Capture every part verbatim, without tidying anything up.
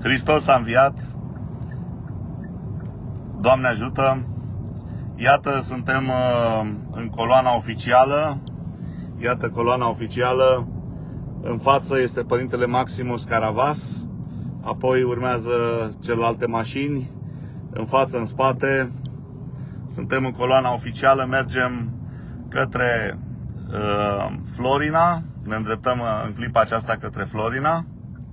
Hristos a înviat. Doamne ajută. Iată, suntem în coloana oficială. Iată coloana oficială. În față este Părintele Maximus Caravas. Apoi urmează celelalte mașini. În față, în spate. Suntem în coloana oficială. Mergem către uh, Florina. Ne îndreptăm în clipa aceasta către Florina.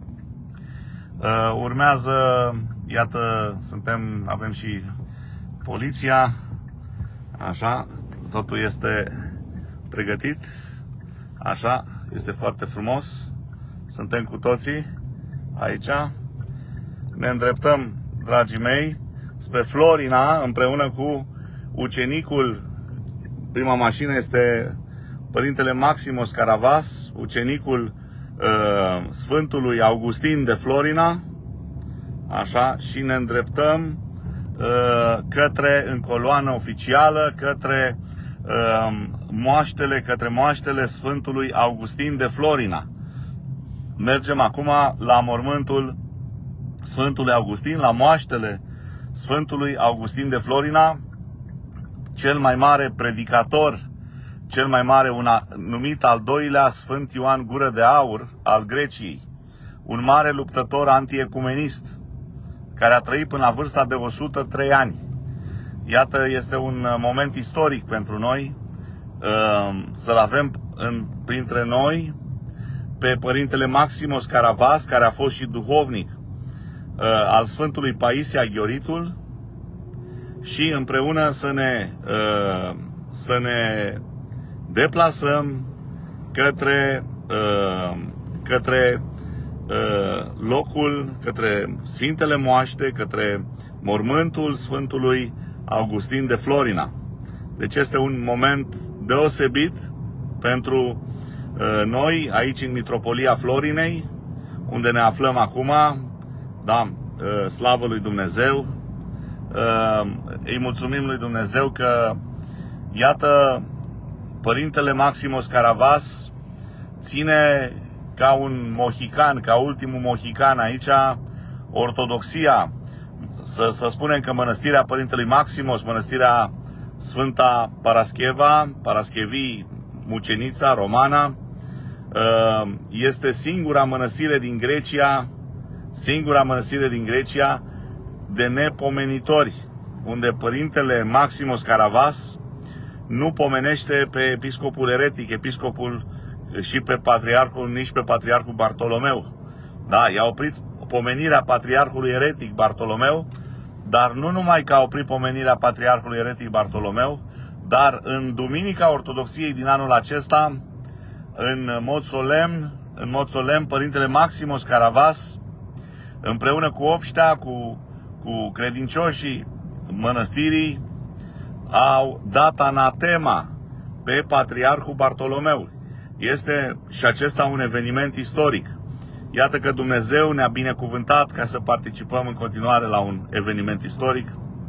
Uh, urmează, iată, suntem, avem și poliția. Așa, totul este pregătit. Așa, este foarte frumos. Suntem cu toții aici. Ne îndreptăm, dragii mei, spre Florina împreună cu ucenicul. Prima mașină este Părintele Maximus Caravas, ucenicul uh, Sfântului Augustin de Florina. Așa, și ne îndreptăm uh, către, în coloană oficială, către uh, moaștele, către moaștele Sfântului Augustin de Florina. Mergem acum la mormântul Sfântului Augustin, la moaștele Sfântului Augustin de Florina, cel mai mare predicator, cel mai mare, una, numit al doilea Sfânt Ioan Gură de Aur al Greciei, un mare luptător antiecumenist, care a trăit până la vârsta de o sută trei ani. Iată, este un moment istoric pentru noi să-l avem în, printre noi pe Părintele Maximus Caravas, care a fost și duhovnic al Sfântului Paisie Aghioritul, și împreună să ne, să ne deplasăm către, către locul, către Sfintele Moaște, către mormântul Sfântului Augustin de Florina. Deci este un moment deosebit pentru noi aici în Mitropolia Florinei, unde ne aflăm acum. Da, slavă lui Dumnezeu. Îi mulțumim lui Dumnezeu că, iată, Părintele Maximus Caravas ține ca un mohican, ca ultimul mohican aici, ortodoxia. Să, să spunem că mănăstirea Părintelui Maximus, mănăstirea Sfânta Parascheva, Paraschevii Mucenița Romana, este singura mănăstire din Grecia, singura mănăstire din Grecia de nepomenitori, unde Părintele Maximus Caravas nu pomenește pe episcopul eretic, episcopul și pe patriarhul, nici pe patriarhul Bartolomeu. Da, i-a oprit pomenirea patriarhului eretic Bartolomeu, dar nu numai că a oprit pomenirea patriarhului eretic Bartolomeu, dar în Duminica Ortodoxiei din anul acesta, în mod solemn, în mod solemn, Părintele Maximus Caravas, împreună cu obștea, cu, cu credincioșii mănăstirii, au dat anatema pe patriarhul Bartolomeu. Este și acesta un eveniment istoric. Iată că Dumnezeu ne-a binecuvântat ca să participăm în continuare la un eveniment istoric,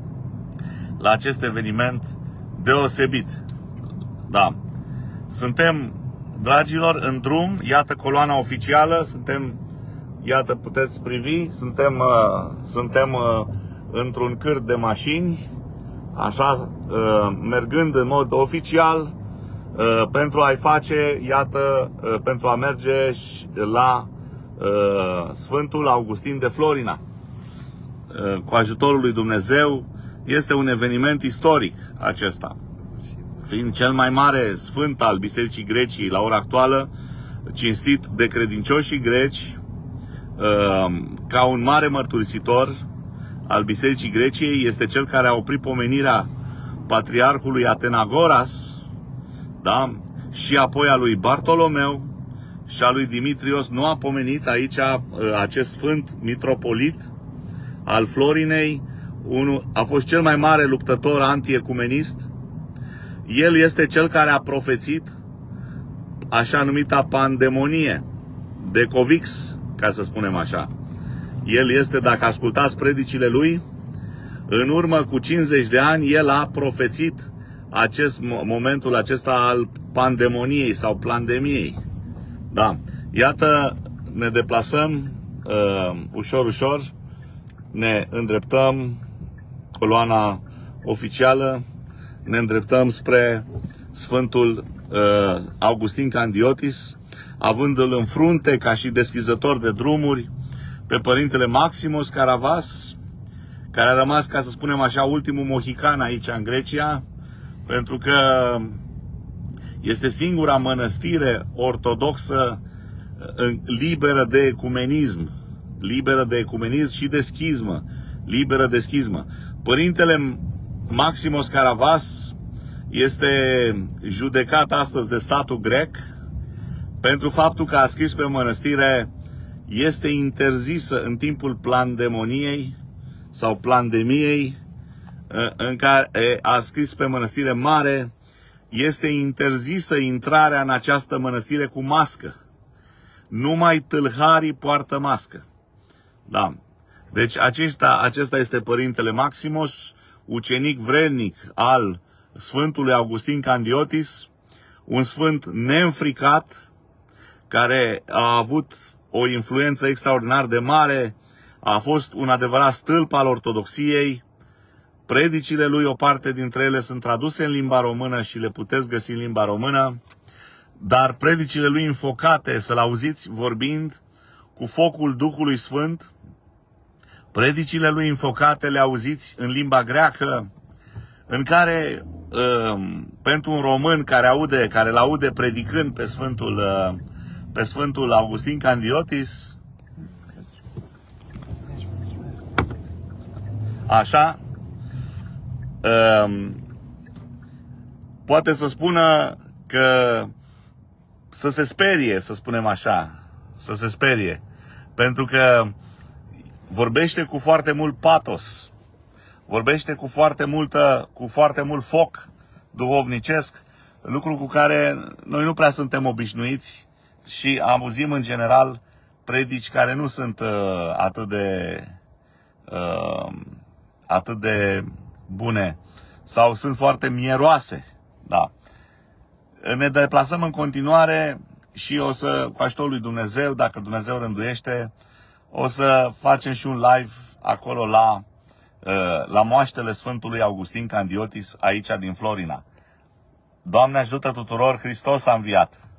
la acest eveniment deosebit. Da. Suntem, dragilor, în drum. Iată coloana oficială. Suntem, iată, puteți privi. Suntem, uh, suntem uh, într-un cârd de mașini, așa, uh, mergând în mod oficial uh, pentru a-i face, iată, uh, pentru a merge la uh, Sfântul Augustin de Florina. Uh, cu ajutorul lui Dumnezeu. Este un eveniment istoric acesta, fiind cel mai mare sfânt al Bisericii Greciei la ora actuală, cinstit de credincioșii greci ca un mare mărturisitor al Bisericii Greciei. Este cel care a oprit pomenirea patriarhului Atenagoras, da? Și apoi a lui Bartolomeu și a lui Dimitrios. Nu a pomenit aici acest sfânt mitropolit al Florinei. Unul, a fost cel mai mare luptător antiecumenist. El este cel care a profețit așa numita pandemonie de Covix, ca să spunem așa. El este, dacă ascultați predicile lui, în urmă cu cincizeci de ani, el a profețit acest momentul acesta al pandemoniei sau pandemiei. Da. Iată, ne deplasăm uh, ușor, ușor ne îndreptăm, coloana oficială, ne îndreptăm spre Sfântul uh, Augustin Candiotis, avându-l în frunte ca și deschizător de drumuri pe Părintele Maximus Karavas, care a rămas, ca să spunem așa, ultimul mohican aici în Grecia, pentru că este singura mănăstire ortodoxă liberă de ecumenism, liberă de ecumenism și de schismă, liberă de schismă. Părintele Maximus Karavas este judecat astăzi de statul grec pentru faptul că a scris pe mănăstire, este interzisă în timpul plandemoniei sau plandemiei, în care a scris pe mănăstire mare, este interzisă intrarea în această mănăstire cu mască. Numai tâlharii poartă mască. Da. Deci acesta, acesta este Părintele Maximus, ucenic vrednic al Sfântului Augustin Candiotis, un sfânt neînfricat, care a avut o influență extraordinar de mare, a fost un adevărat stâlp al ortodoxiei. Predicile lui, o parte dintre ele sunt traduse în limba română și le puteți găsi în limba română, dar predicile lui înfocate, să-l auziți vorbind cu focul Duhului Sfânt, predicile lui înfocate le auziți în limba greacă, în care, pentru un român care aude, care l-aude predicând pe Sfântul, pe Sfântul Augustin Candiotis, așa, poate să spună că să se sperie, să spunem așa, să se sperie, pentru că vorbește cu foarte mult patos, vorbește cu foarte multă, cu foarte mult foc duhovnicesc, lucru cu care noi nu prea suntem obișnuiți și auzim în general predici care nu sunt uh, atât de uh, atât de bune sau sunt foarte mieroase. Da. Ne deplasăm în continuare și o să, cu ajutorul lui Dumnezeu, dacă Dumnezeu rânduiește, o să facem și un live acolo la, la moaștele Sfântului Augustin Candiotis, aici din Florina. Doamne ajută tuturor, Hristos a înviat!